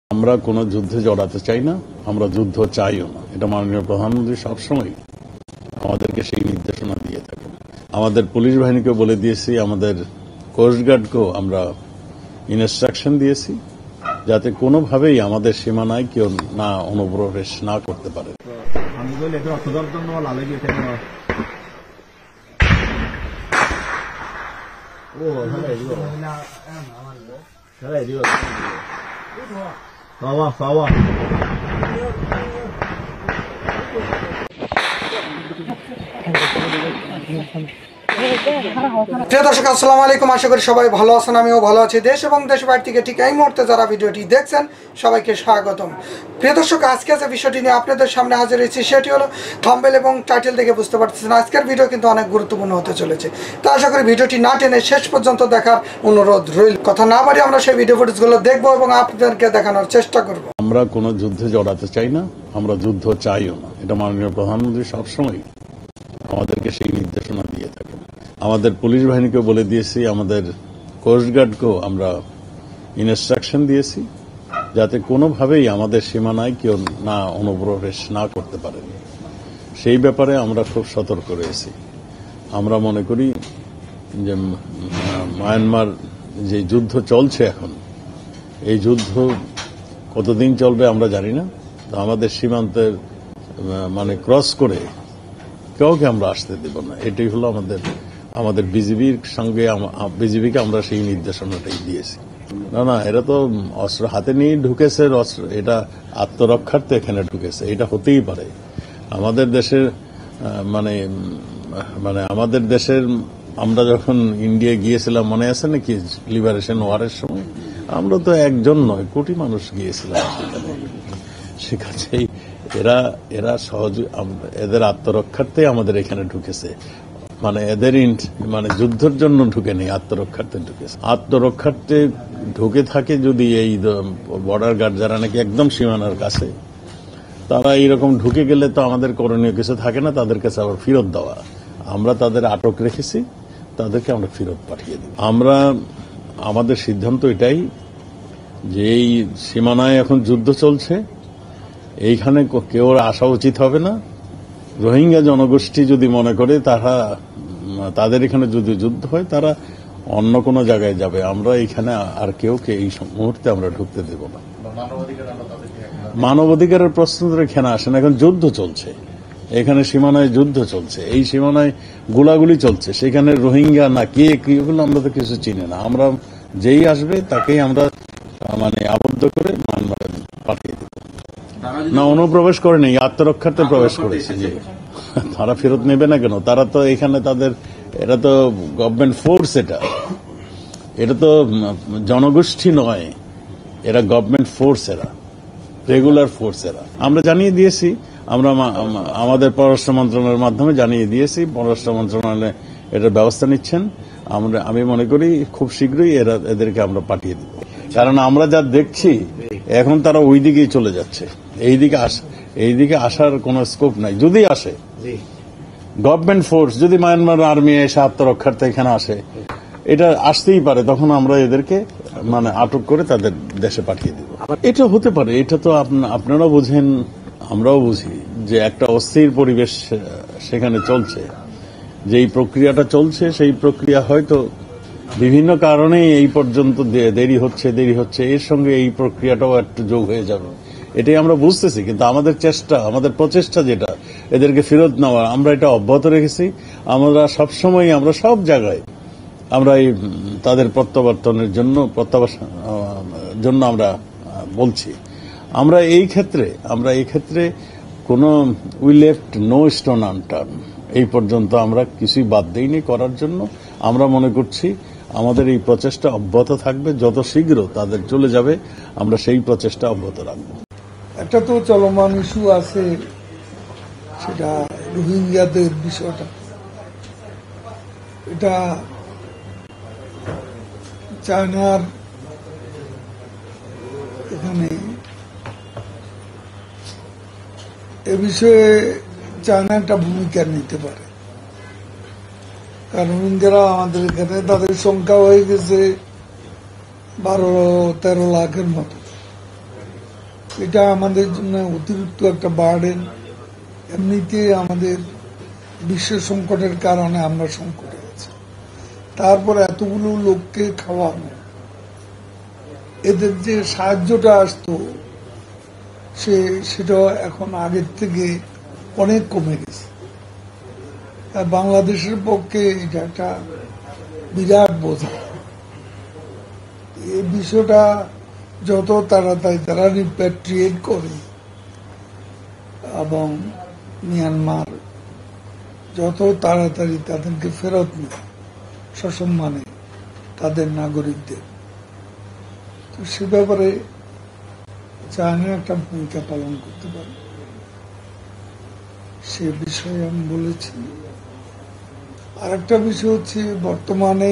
আমরা কোনো যুদ্ধে জড়াতে চাই না, আমরা যুদ্ধ চাইও না। এটা মাননীয় প্রধানমন্ত্রী সবসময় আমাদেরকে সেই নির্দেশনা দিয়ে থাকেন। আমাদের পুলিশ বাহিনীকে বলে দিয়েছি, আমাদের কোস্টগার্ডকেও আমরা ইনস্ট্রাকশন দিয়েছি যাতে কোনোভাবেই আমাদের সীমানায় কেউ না অনুপ্রবেশ না করতে পারে। প্রিয় দর্শক, আসসালামু আলাইকুম। আশা করি সবাই ভালো আছেন, আমিও ভালো আছি। দেশ এবং দেশের বাইরে থেকে ঠিক এই মুহূর্তে যারা ভিডিওটি দেখছেন সবাইকে স্বাগতম। প্রিয় দর্শক, আজকে যে বিষয়টি নিয়ে আপনাদের সামনে হাজির হয়েছি সেটি হলো থাম্বনেল এবং টাইটেল দেখে বুঝতে পারতেছেন আজকের ভিডিও কিন্তু অনেক গুরুত্বপূর্ণ হতে চলেছে। তো আশা করি ভিডিওটি না টেনে শেষ পর্যন্ত দেখার অনুরোধ রইল। কথা না বাড়িয়ে আমরা সেই ভিডিও ফুটেজগুলো দেখবো এবং আপনাদেরকে দেখানোর চেষ্টা করব। আমরা কোনো যুদ্ধে জড়াতে চাই না, আমরা যুদ্ধ চাইও না। এটা মাননীয় প্রধানমন্ত্রী সবসময় আমাদেরকে সেই নির্দেশনা দিয়ে থাকেন। আমাদের পুলিশ বাহিনীকে বলে দিয়েছি, আমাদের কোস্টগার্ডকেও আমরা ইনস্ট্রাকশন দিয়েছি যাতে কোনোভাবেই আমাদের সীমানায় কেউ না অনুপ্রবেশ না করতে পারে। সেই ব্যাপারে আমরা খুব সতর্ক রয়েছি। আমরা মনে করি যে মায়ানমার যে যুদ্ধ চলছে এখন, এই যুদ্ধ কতদিন চলবে আমরা জানি না। আমাদের সীমান্তের ক্রস করে কাউকে আমরা আসতে দেব না। এটাই হলো আমাদের বিজিবির সঙ্গে, বিজিবিকে আমরা সেই নির্দেশনাটাই দিয়েছি। না, এরা তো অস্ত্র হাতে নিয়ে ঢুকেছে, অস্ত্র এটা আত্মরক্ষার্থে এখানে ঢুকেছে। এটা হতেই পারে। আমাদের দেশের আমাদের দেশের আমরা যখন ইন্ডিয়া গিয়েছিলাম, মনে আছে নাকি লিবারেশন ওয়ারের সময়? আমরা তো একজন নয়, কোটি মানুষ গিয়েছিলাম সেখানে। এরা সহজ, এদের আত্মরক্ষার্থে আমাদের এখানে ঢুকেছে। এদের যুদ্ধের জন্য ঢুকে নেই, আত্মরক্ষার্থে ঢুকেছে। আত্মরক্ষার্থে ঢুকে থাকে যদি এই বর্ডার গার্ড যারা নাকি একদম সীমানার কাছে, তারা এইরকম ঢুকে গেলে তো আমাদের করণীয় কিছু থাকে না, তাদের কাছে আবার ফেরত দেওয়া। আমরা তাদের আটক রেখেছি, তাদেরকে আমরা ফেরত পাঠিয়ে দিই। আমাদের সিদ্ধান্ত এটাই যে এই সীমানায় এখন যুদ্ধ চলছে, এইখানে কেউ আসা উচিত হবে না। রোহিঙ্গা জনগোষ্ঠী যদি মনে করে তাদের এখানে যদি যুদ্ধ হয়, তারা অন্য কোনো জায়গায় যাবে। আমরা এখানে আর কেউকে এই মুহূর্তে আমরা ঢুকতে দেব না। মানবাধিকারের প্রশ্ন এখানে আসে না। এখন যুদ্ধ চলছে, এখানে সীমানায় যুদ্ধ চলছে, এই সীমানায় গোলাগুলি চলছে। সেখানে রোহিঙ্গা না কে কি, ওগুলো আমরা তো কিছু চিনি না। আমরা যেই আসবে তাকেই আমরা আবদ্ধ করে মায়ানমারে পাঠিয়ে দেব। না, অনুপ্রবেশ করে নেই, আত্মরক্ষার্থে প্রবেশ করেছে। যে তারা ফেরত নেবে না কেন? তারা তো এখানে এরা তো গভর্নমেন্ট ফোর্স। এটা তো জনগোষ্ঠী নয়, এরা গভর্নমেন্ট ফোর্স, এরা রেগুলার ফোর্স। আমরা জানিয়ে দিয়েছি, আমরা আমাদের পররাষ্ট্র মন্ত্রণালয়ের মাধ্যমে জানিয়ে দিয়েছি। পররাষ্ট্র মন্ত্রণালয় এটার ব্যবস্থা নিচ্ছেন। আমি মনে করি খুব শীঘ্রই এদেরকে আমরা পাঠিয়ে দেব। কারণ আমরা যা দেখছি এখন তারা ওই দিকেই চলে যাচ্ছে। এইদিকে আসার কোনো স্কোপ নাই। যদি আসে গভর্নমেন্ট ফোর্স, যদি মায়ানমার আর্মি এসে আত্মরক্ষার্থে এখানে আসে, এটা আসতেই পারে, তখন আমরা এদেরকে আটক করে তাদের দেশে পাঠিয়ে দেব। এটা হতে পারে। এটা তো আপনারাও বুঝেন, আমরাও বুঝি যে একটা অস্থির পরিবেশ সেখানে চলছে। যেই প্রক্রিয়াটা চলছে, সেই প্রক্রিয়া হয়তো বিভিন্ন কারণে এই পর্যন্ত দেরি হচ্ছে। এর সঙ্গে এই প্রক্রিয়াটাও একটু যোগ হয়ে যাবে, এটাই আমরা বুঝতেছি। কিন্তু আমাদের প্রচেষ্টা যেটা এদেরকে ফেরত নেওয়া, আমরা এটা অব্যাহত রেখেছি। আমরা সবসময়, আমরা সব জায়গায় আমরা তাদের প্রত্যাবর্তনের জন্য আমরা বলছি। আমরা এই ক্ষেত্রে কোনো we left no stone unturned. এই পর্যন্ত আমরা কিছুই বাদ দেইনি করার জন্য। আমরা মনে করছি আমাদের এই প্রচেষ্টা অব্যাহত থাকবে। যত শীঘ্র তাদের চলে যাবে, আমরা সেই প্রচেষ্টা অব্যাহত রাখবো। একটা তো চলমান ইস্যু আছে, সেটা রোহিঙ্গাদের বিষয়টা। এটা চায়নার এখানে এ বিষয়ে চায়না একটা ভূমিকা নিতে পারে। কারণ রোহিঙ্গারা আমাদের এখানে, তাদের সংখ্যা হয়ে গেছে 12-13 লাখের মতো। এটা আমাদের জন্য অতিরিক্ত একটা বার্ডেন। এমনিতে আমাদের বিশ্ব সংকটের কারণে আমরা সংকটে আছি, তারপর এতগুলো লোককে খাওয়ানো, এদের যে সাহায্যটা আসতো সেটা এখন আগের থেকে অনেক কমে গেছে। আর বাংলাদেশের পক্ষে এটা একটা বিরাট বোঝা। এই বিষয়টা যত তাড়াতাড়ি তারা রিপ্যাট্রিয়েট করে এবং মিয়ানমার যত তাড়াতাড়ি তাদেরকে ফেরত নেয় সসম্মানে তাদের নাগরিকদের, তো সে ব্যাপারে চায়না একটা ভূমিকা পালন করতে পারে, সে বিষয়ে আমি বলেছি। আর একটা বিষয় হচ্ছে বর্তমানে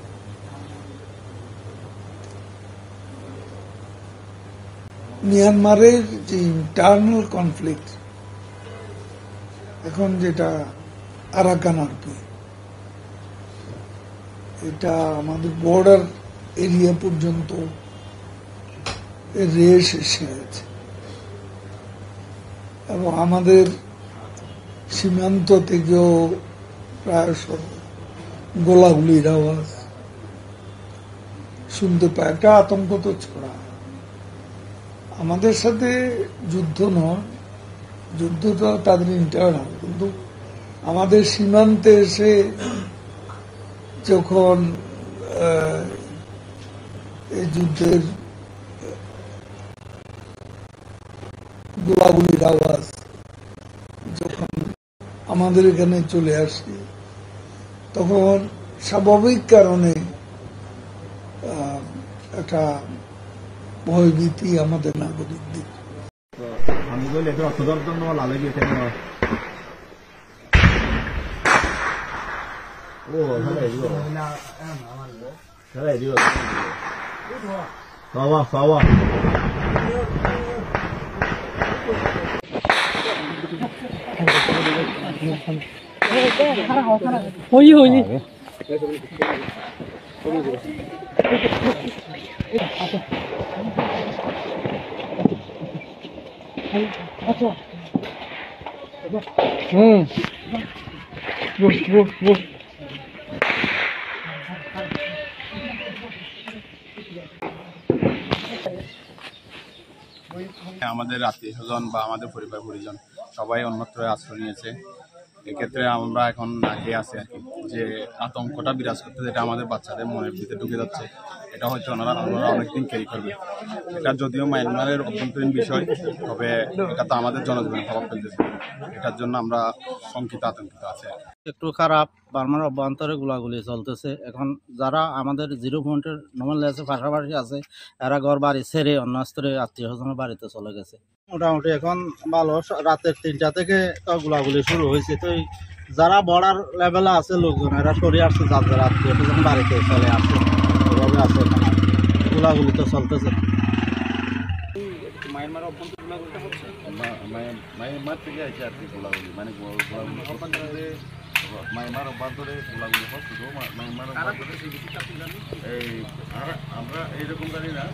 মিয়ানমারের যে ইন্টারনাল কনফ্লিক্ট, এখন যেটা আরাকান আর্মি, এটা আমাদের বর্ডার এরিয়া পর্যন্ত রেশ এসে গেছে এবং আমাদের সীমান্ত থেকেও প্রায় গোলাগুলির আওয়াজ শুনতে পায়। একটা আতঙ্ক তো ছড়া। আমাদের সাথে যুদ্ধ নয়, যুদ্ধটা তাদের ইন্টারনাল, কিন্তু আমাদের সীমান্তে এসে যখন এই যুদ্ধের গোলাগুলির আওয়াজ যখন আমাদের এখানে চলে আসে, তখন স্বাভাবিক কারণে একটা ভয়ভীতি আমাদের নাগরিকদের। আমাদের আত্মীয় স্বজন বা আমাদের পরিবার পরিজন সবাই অন্যত্র আশ্রয় নিয়েছে। এক্ষেত্রে আমরা এখন আগে আছি আর কি, যে আতঙ্কটা বিরাজ করতে, যেটা আমাদের বাচ্চাদের মনের ভিতরে ঢুকে যাচ্ছে, এটা হয়তো ওনারা অনেকদিন ক্যারি করবে। এটা যদিও মায়ানমারের অভ্যন্তরীণ বিষয়, তবে এটা তো আমাদের জনজীবনে প্রভাব ফেলতেছে। এটার জন্য আমরা শঙ্কিত, আতঙ্কিত আছে। একটু খারাপ, বার্মার অভ্যন্তরে গোলাগুলি চলতেছে। এখন যারা আমাদের 0 পয়েন্টের নর্মাল আছে পাশাপাশি আছে, এরা ঘর বাড়ি ছেড়ে অন্য স্তরে আত্মীয় স্বজনের বাড়িতে চলে গেছে। মোটামুটি এখন ভালো, রাতের 3টা থেকে তো গোলাগুলি শুরু হয়েছে। তো যারা বর্ডার লেভেলে আছে লোকজন, এরা সরে আসছে, যাদের আত্মীয় স্বজন বাড়িতে চলে আসছে, এভাবে আছে। এখানে গোলাগুলি তো চলতেছে। মায়ানমার অভ্যন্তরীণ গোলাগুলিটা হচ্ছে মায়ানমার থেকে আছে আর কি গোলাগুলি, মানে গোলাগুলি মায়ানমার অভ্যন্তরে গোলাগুলি হচ্ছে। তো মায়ানমার এই আমরা এইরকম জানি না।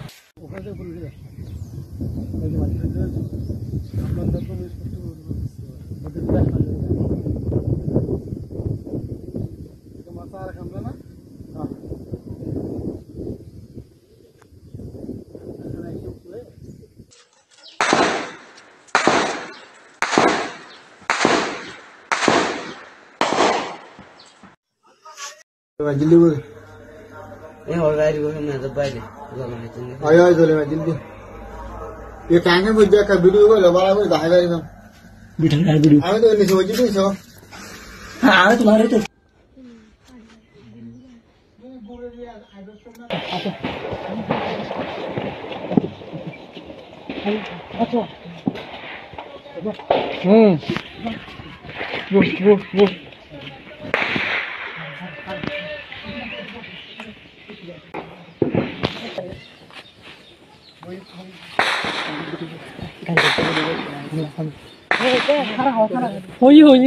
ये टैंक में मुझे का वीडियो को लगा कोई दाएगा एकदम बिठा वीडियो आवे तो नहीं समझ नहीं सो हां आवे तुम्हारे तो अच्छा होई होई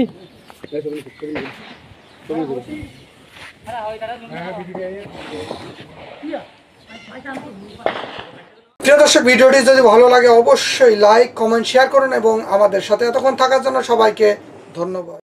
প্রিয় দর্শক, ভিডিওটি যদি ভালো লাগে অবশ্যই লাইক, কমেন্ট, শেয়ার করুন এবং আমাদের সাথে এতক্ষণ থাকার জন্য সবাইকে ধন্যবাদ।